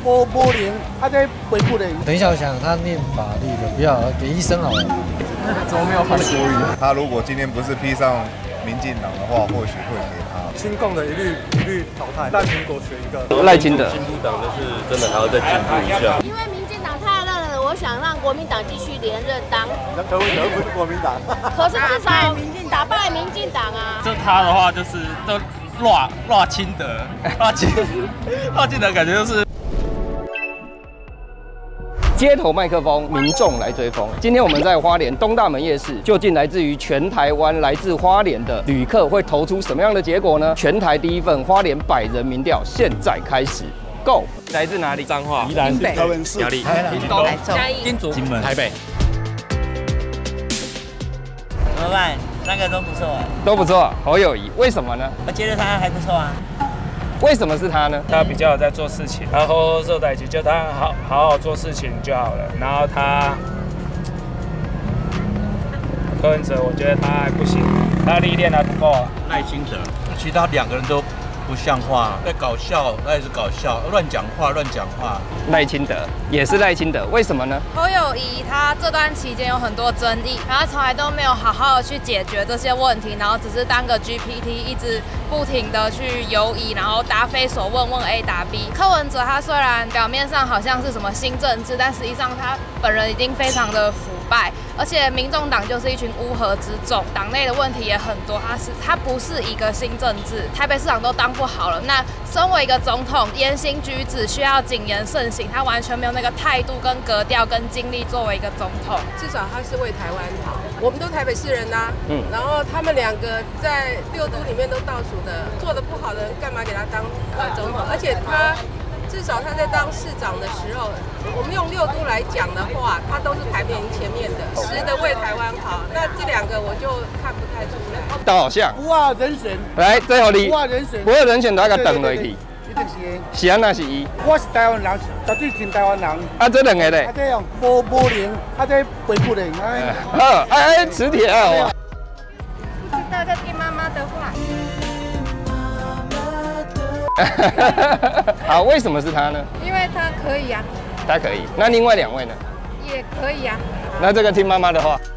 无灵，他在背不灵。 等一下，我想他念法律的，不要给医生好了。 怎么没有韩国语？ 他如果今天不是披上民进党的话，或许会给他。 亲共的一律淘汰，但民国选一个。 赖清德， 进步党就是真的还要再进步一下。 因为民进党太烂了，我想让国民党继续连任当。 那柯文哲不是国民党， 可是至少打败民进党啊。 就他的话就是都赖清德，赖清德感觉就是。 街头麦克风，民众来追风。今天我们在花莲东大门夜市，究竟来自于全台湾、来自花莲的旅客会投出什么样的结果呢？全台第一份花莲100人民调现在开始 ，Go！ 来自哪里？ 彰化、 宜兰、 桃园市、 苗栗、 屏东、 嘉义、 新竹、金门、台北。 怎么办？三个都不错哎， 都不错。侯友宜，为什么呢？ 我觉得他还不错啊。 为什么是他呢？ 他比较有在做事情，然后受代级，就他好好做事情就好了。然后他柯文哲，我觉得他还不行，他历练还不够。 赖清德，其他2个人都不像话，在搞笑，那也是搞笑，乱讲话。 赖清德也是赖清德，为什么呢？ 侯友宜他这段期间有很多争议，然后从来都没有好好的去解决这些问题，然后只是当个 GPT， 一直不停的去游移，然后答非所问，问 A 答 B。柯文哲他虽然表面上好像是什么新政治，但实际上他本人已经非常的腐败，而且民众党就是一群乌合之众，党内的问题也很多，他不是一个新政治，台北市长都当不好了，那身为一个总统，言行举止需要谨言慎行，他完全没有那个态度跟格调跟精力作为一个总统。 至少他是为台湾好，我们都台北市人呐、然后他们2个在6都里面都倒数的，做得不好的人干嘛给他当总统？而且他至少他在当市长的时候，我们用6都来讲的话，他都是排名前面的，实的为台湾好。那这2个我就看不太出来。 都好像。 不二人选。 来，最后你。 不二人选。 不二人选，大家等落去。 一定是。 是安那是伊。 我是台湾人，绝对挺台湾人。 啊，这2个咧。 啊，这样无灵，啊，这背不灵， 哎，磁铁啊。 不知道在听妈妈的话。 好，为什么是他呢？ 因为他可以啊。 他可以。那另外2位呢？ 也可以啊。 那这个听妈妈的话。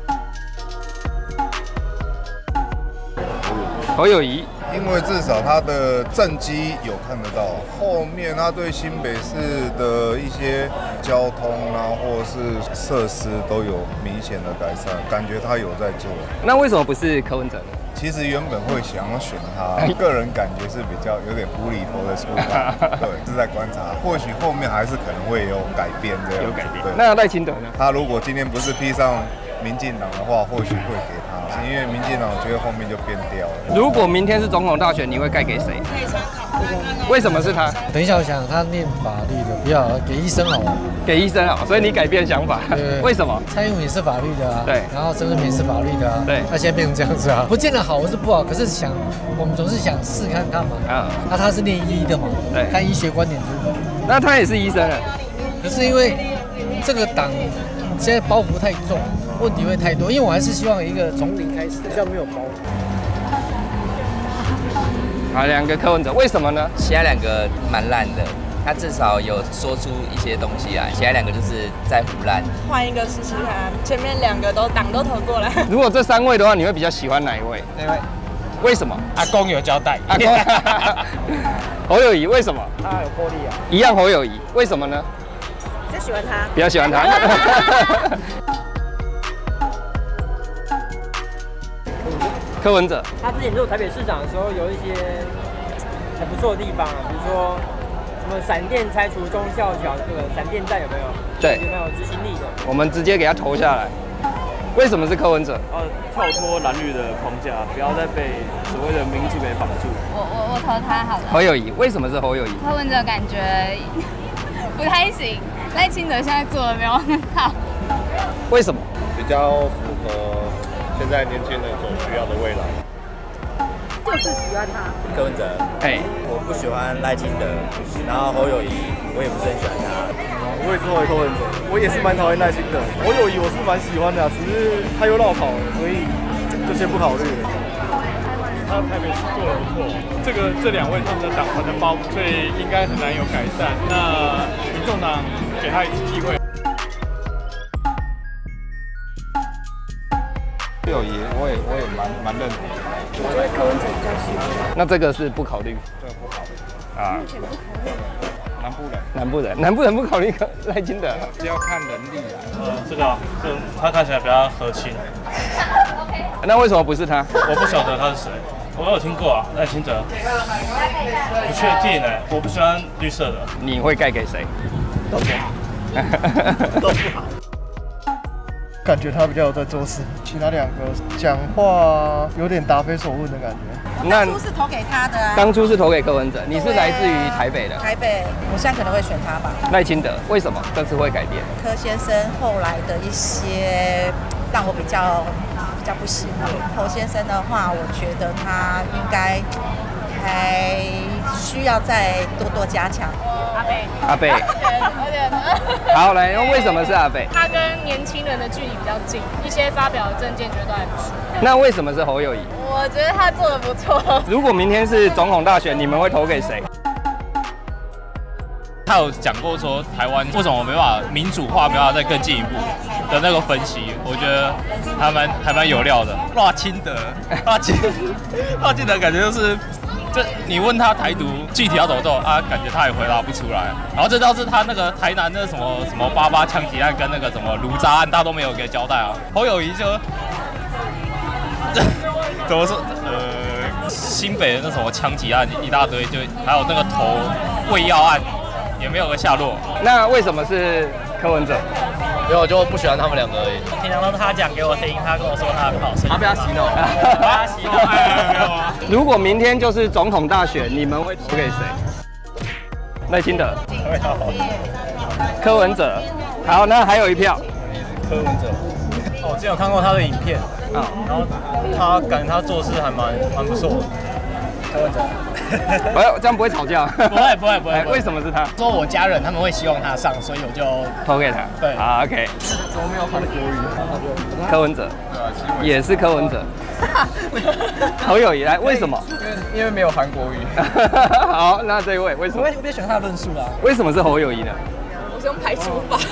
侯友宜， 因为至少他的政绩有看得到，后面他对新北市的一些交通啊，或者是设施都有明显的改善，感觉他有在做。 那为什么不是柯文哲呢？ 其实原本会想要选他，个人感觉是比较有点无厘头的出发，对，是在观察，或许后面还是可能会有改变这样。 有改变。 对。 那赖清德呢？ 他如果今天不是披上民进党的话，或许会给他，因为民进党我觉得后面就变掉了。 如果明天是总统大选，你会盖给谁？为什么是他？ 等一下，我想他念法律的，不要给医生好了。 给医生好，所以你改变想法。 对。 为什么？ 蔡英文也是法律的啊。 对。 然后陈水扁是法律的啊。 对。 他现在变成这样子啊，不见得好或是不好，可是我们总是想试看看嘛。啊。那他是念医的嘛？ 对。 看医学观点出发。 那他也是医生啊。 可是因为这个党现在包袱太重，问题会太多，因为我还是希望一个从零开始，比较没有包袱。 好，2个柯文哲，为什么呢？ 其他2个蛮烂的，他至少有说出一些东西来，其他2个就是在胡乱。 换一个试试看，前面2个党都投过了。 如果这3位的话，你会比较喜欢哪一位？ 哪位？ 为什么？ 阿公有交代。 阿公。侯友宜为什么？ 他有魄力啊。 一样侯友宜，为什么呢？ 比较喜欢他。 比较喜欢他。柯文哲， 他之前做台北市长的时候，有一些还不错的地方啊，比如说什么闪电拆除忠孝桥这个闪电战有没有？ 对， 有没有执行力的？ 我们直接给他投下来。为什么是柯文哲？ 跳脱蓝绿的框架，不要再被所谓的民主给绑住。 我投他好了。 侯友宜，为什么是侯友宜？ 柯文哲感觉不太行，赖清德现在做的没有很好。 为什么？ 比较符合现在年轻人所需要的未来。 就是喜欢他。 柯文哲，我不喜欢赖清德，然后侯友宜我也不是很喜欢他。 我也是投柯文哲，我也是蛮讨厌赖清德。侯友宜我是蛮喜欢的，只是他又绕跑了，所以就先不考虑了。 他台北市做得不错，这2位他们的党团的包袱，所以应该很难有改善。那民众众党给他一次机会。 侯友宜，我也蛮认同的。 我觉得柯文哲比较喜欢。 那这个是不考虑？ 这个不考虑。 啊。 目前不考虑。 南部人不考虑赖清德， 这要看能力啊。 这个他看起来比较和亲。 那为什么不是他？ 我不晓得他是谁，我有听过啊，赖清德。不确定哎，我不喜欢绿色的。 你会盖给谁？ 都不好。都不好。 感觉他比较有在做事，其他两个讲话有点答非所问的感觉。 那当初是投给他的啊。 当初是投给柯文哲，你是来自于台北的。 台北，我现在可能会选他吧。 赖清德，为什么这次会改变？ 柯先生后来的一些让我比较不喜欢。侯先生的话，我觉得他应该还需要再多加强。 阿贝，好来，为什么是阿贝？ 他跟年轻人的距离比较近，一些发表的政见觉得还不错。 那为什么是侯友宜？ 我觉得他做的不错。 如果明天是总统大选，你们会投给谁？ 他有讲过说台湾为什么没办法民主化，没办法再更进一步的那个分析，我觉得还蛮有料的。赖清德感觉就是。这你问他台独具体要怎么做啊？感觉他也回答不出来。然后这倒是他那个台南那什么88枪击案跟那个什么卢渣案，他都没有给交代啊。侯友宜就怎么说？新北的那什么枪击案一大堆，就还有那个投胃药案也没有个下落。 那为什么是柯文哲？ 因为我就不喜欢他们两个而已。 平常都是他讲给我听，他跟我说他很好声。 他被他洗脑， 被他洗脑。没有啊。 如果明天就是总统大选，你们会投给谁？赖清德。柯文哲。好，那还有一票。 柯文哲。我之前有看过他的影片啊，然后他感觉他做事还蛮不错的。柯文哲。 这样不会吵架？ 不会。 为什么是他？ 说我家人他们会希望他上，所以我就投给他。 对， 好 OK。 怎么没有韩国语？ 柯文哲，也是柯文哲。侯友宜来，为什么？ 因为没有韩国语。 好，那这一位为什么？ 我比较喜欢他的论述啦。 为什么是侯友宜呢？ 我是用排除法。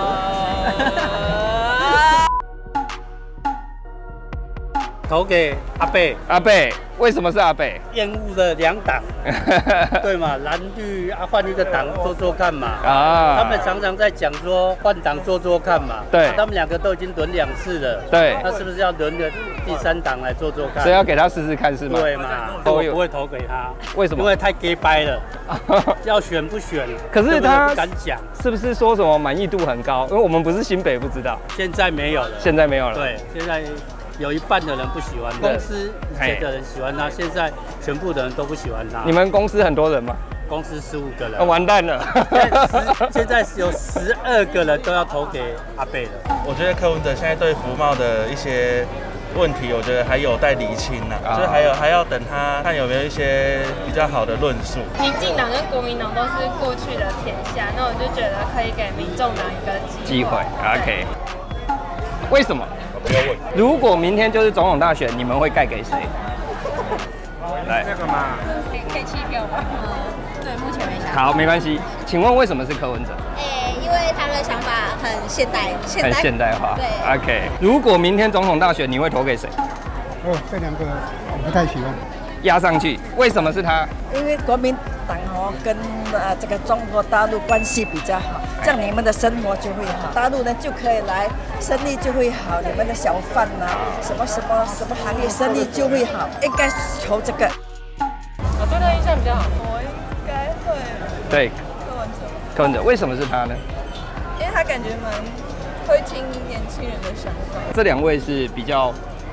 投给阿贝。 阿贝，为什么是阿贝？ 厌恶的两党，对嘛？蓝绿换一个党做看嘛。 啊， 他们常常在讲说换党做看嘛。 对， 他们两个都已经轮2次了。 对， 那是不是要轮个第3党来做看？ 所以要给他试试看是吗？ 对嘛，我不会投给他。 为什么？ 因为太 gay 掰了，要选不选？ 可是他不敢讲， 是不是说什么满意度很高？因为我们不是新北，不知道。 现在没有了。 现在没有了。 对，现在。有一半的人不喜欢，公司以前的人喜欢他，现在全部的人都不喜欢他。 你们公司很多人吗？ 公司15个人。 完蛋了！ 现在有12个人都要投给阿贝了。 我觉得柯文哲现在对服贸的一些问题，我觉得还有待厘清呢，就是还要等他看有没有一些比较好的论述。 民进党跟国民党都是过去的天下，那我就觉得可以给民众党一个机会。 OK。为什么？ 不要问。 如果明天就是总统大选，你们会盖给谁？来， 这个嘛， 可以弃票吗？对，目前没想。 好，没关系。请问为什么是柯文哲？ 因为他的想法很现代化。 对。 OK。如果明天总统大选，你会投给谁？ 这两个我不太喜欢。 压上去，为什么是他？ 因为国民党跟这个中国大陆关系比较好，这样你们的生活就会好，大陆呢就可以来，生意就会好，你们的小贩啊，什么行业生意就会好，应该求这个。 我对他印象比较好，我应该会对柯文哲，为什么是他呢？ 因为他感觉蛮会听年轻人的想法。 这2位是比较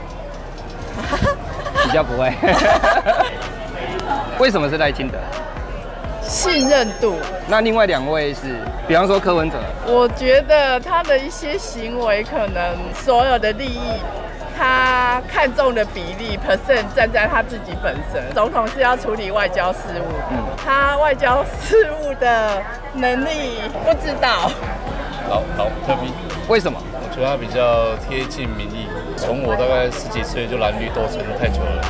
不会。为什么是赖清德？ 信任度。 那另外2位是，比方说柯文哲。 我觉得他的一些行为，可能所有的利益，他看中的比例 percent 站在他自己本身。总统是要处理外交事务，他外交事务的能力不知道。 好，特别。 为什么？ 我觉得他比较贴近民意。从我大概10几岁就蓝绿斗争太久了。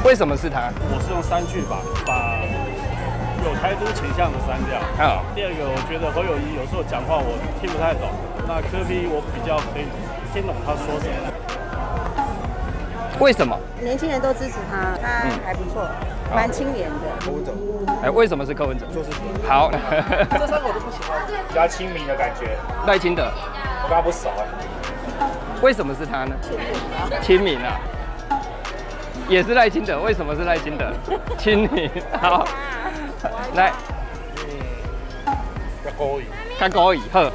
为什么是他？ 我是用删去法，把有台独倾向的删掉。第二个，我觉得侯友宜有时候讲话我听不太懂，那柯 P 我比较可以听懂他说什么。 为什么？ 年轻人都支持他，他还不错，蛮清廉的。 柯文哲。为什么是柯文哲？ 就是好。 这三个我都不喜欢，比较亲民的感觉。 赖清德， 我跟他不熟为什么是他呢？亲民啊。也是赖清德，为什么是赖清德？亲民。好。来。 较高意。 较高意，好。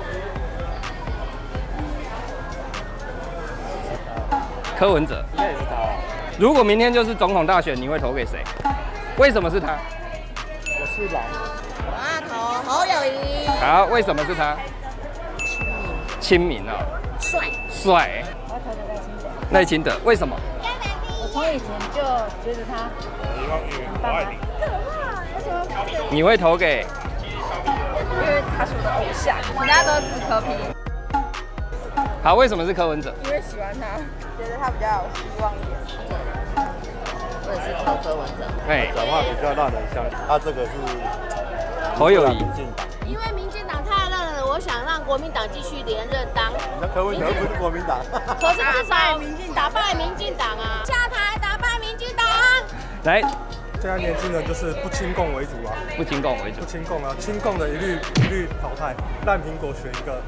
柯文哲， 应该也是他。 如果明天就是总统大选，你会投给谁？为什么是他？ 我是蓝。 我要投侯友宜。 好，为什么是他？亲民啊。帅。 我要投给赖清德。 赖清德，为什么？ 我从以前就觉得他我爱你。 为什么？ 你会投给？ 因为他是我的偶像，人家都是柯 P。 好，为什么是柯文哲？ 因为喜欢他，觉得他比较有希望一点。我也是投柯文哲。 讲话比较让人相信，他这个是侯友宜。 因为民进党太烂了，我想让国民党继续连任当。 那柯文哲不是国民党， 可是至少打败民进党啊！下台打败民进党。 来， 现在年轻人就是不亲共为主啊， 不亲共为主， 不亲共啊，亲共的一律淘汰，烂苹果选一个。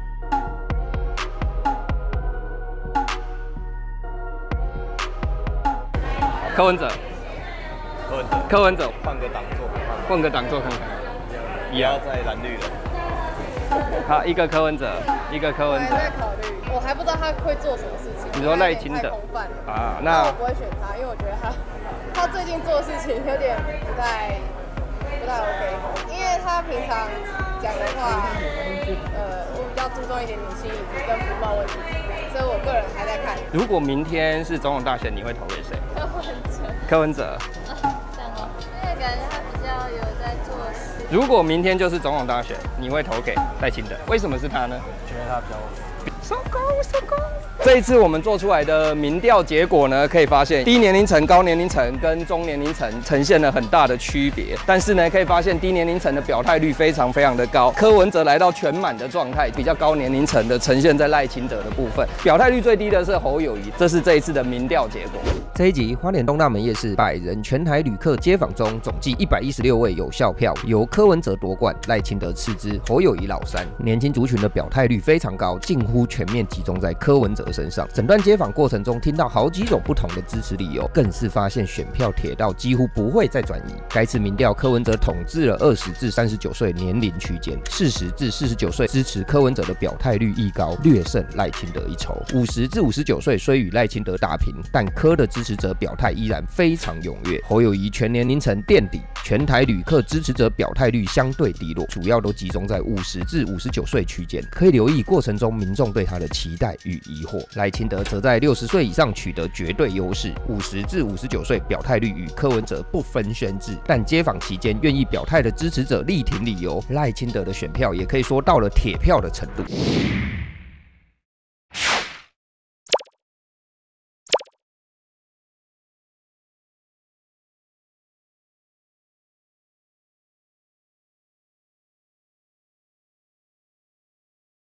柯文哲，柯文哲， 换个党做， 换个党做看看， 不要再蓝绿了。 好，一个柯文哲，一个柯文哲。 我还在考虑，我还不知道他会做什么事情。 你说赖清德啊？那我不会选他，因为我觉得他最近做事情有点不太 OK， 因为他平常讲的话，我比较注重一点女性议题跟服贸问题，所以我个人还在看。 如果明天是总统大选，你会投给谁？柯文哲。 这样哦，因为感觉他比较有在做事。 如果明天就是总统大选，你会投给赖清德？为什么是他呢？ 觉得他比较。 收工。这一次我们做出来的民调结果呢，可以发现低年龄层、高年龄层跟中年龄层呈现了很大的区别。但是呢，可以发现低年龄层的表态率非常的高，柯文哲来到全满的状态，比较高年龄层的呈现在赖清德的部分，表态率最低的是侯友宜。这是这一次的民调结果。这一集花莲东大门夜市100人全台旅客街访中，总计116位有效票，由柯文哲夺冠，赖清德次之，侯友宜老三。年轻族群的表态率非常高，近乎全面集中在柯文哲身上。整段街访过程中，听到好几种不同的支持理由，更是发现选票铁道几乎不会再转移。该次民调，柯文哲统治了20至39岁年龄区间，40至49岁支持柯文哲的表态率亦高，略胜赖清德一筹。50至59岁虽与赖清德打平，但柯的支持者表态依然非常踊跃。侯友宜全年龄层垫底，全台旅客支持者表态率相对低落，主要都集中在50至59岁区间。可以留意过程中民众对他的期待与疑惑。赖清德则在60岁以上取得绝对优势，50至59岁表态率与柯文哲不分轩轾，但街访期间愿意表态的支持者力挺理由，赖清德的选票也可以说到了铁票的程度。